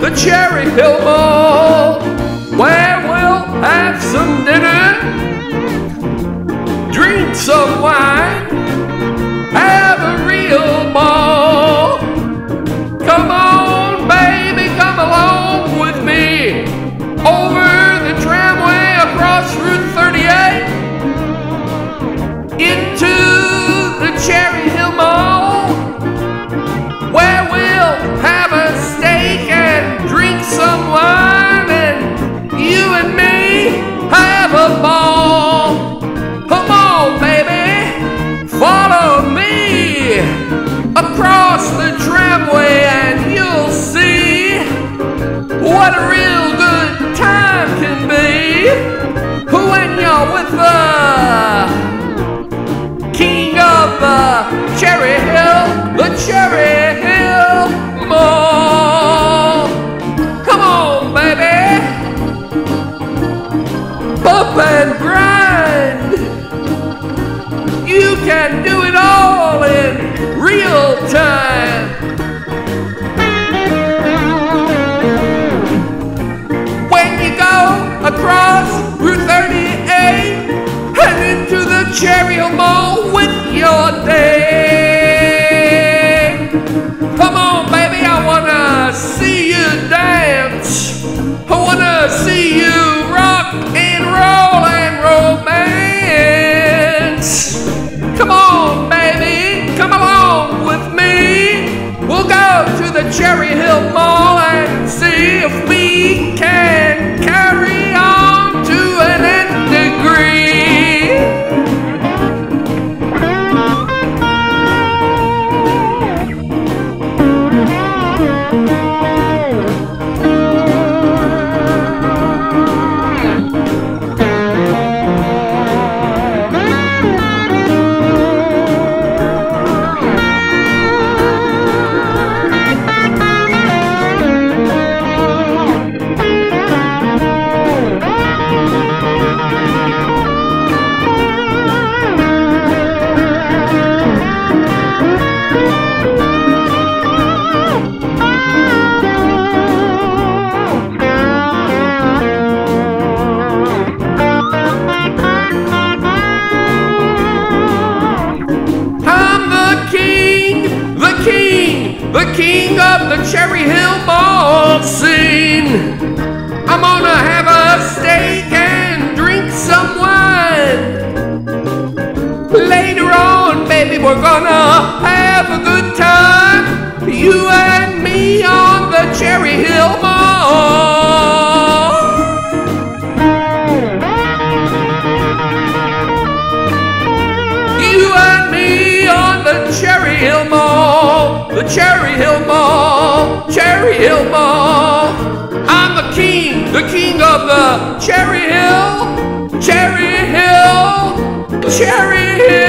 the Cherry Hill Mall, where we'll have some dinner, drink some wine, have a real ball. Come on, baby, come along with me over the tramway across Route 38 into the Cherry Hill Mall, where we'll have a steak and drink some wine, and you and me have a ball. Come on, baby, follow me across the tramway and you'll see what a real good time can be when you're with the king of the Cherry Hill Mall. Come on, baby, bump and grind. You can do it all in real time. When you go across Route 38 and into the Cherry Hill Mall with your day. Come on, baby, I wanna see you dance. I wanna see you rock and roll and romance. Come on, baby, come along with me. We'll go to the Cherry Hill Mall and see if we can carry on to an nth degree. The king of the Cherry Hill Mall scene. I'm gonna have a steak and drink some wine. Later on, baby, we're gonna have a good time, you and me on the Cherry Hill Mall. You and me on the Cherry Hill Mall. The Cherry Hill Mall, Cherry Hill Mall. I'm the king of the Cherry Hill, Cherry Hill, Cherry Hill.